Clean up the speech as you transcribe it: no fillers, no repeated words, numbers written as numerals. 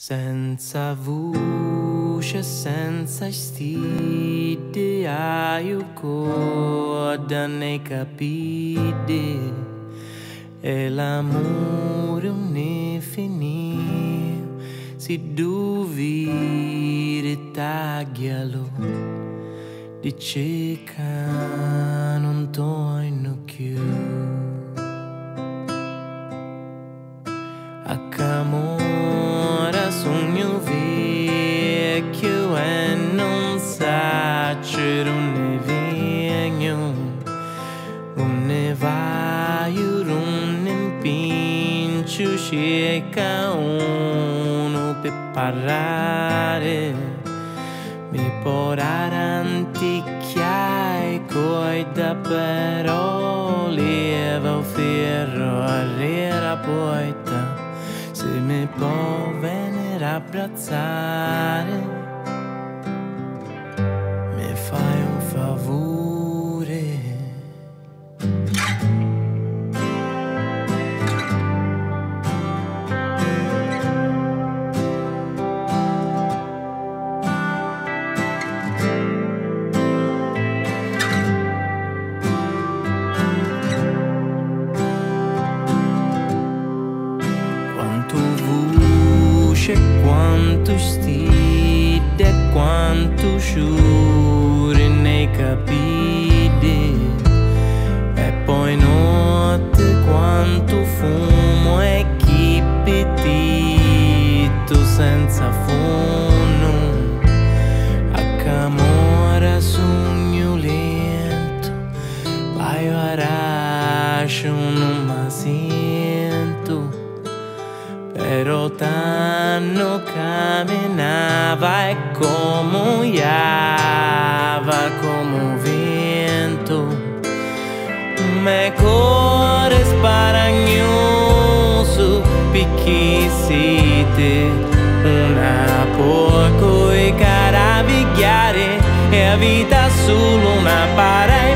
Senza voce, senza stidea, io coda nei capiti e l'amore non finì, si dovere taglialo, dice che non torno più. Accamora sogno vecchio e non sa c'era un vigno, un nevaio, un impincio, cerca uno per parlare, mi porare antichia e coida però leva o ferro arriera poeta. Se mi può venire a abbracciare, mi fai un favore. Quanto stide, quanto sciure nei capiti, e poi notte quanto fumo e chi petito senza fono, a camora sogno lento, vai a rascio non mi sento. Però tanto camminava e come iava come vento, me cuore sparagnoso perché siete una poco e caravigliare e a vita solo una para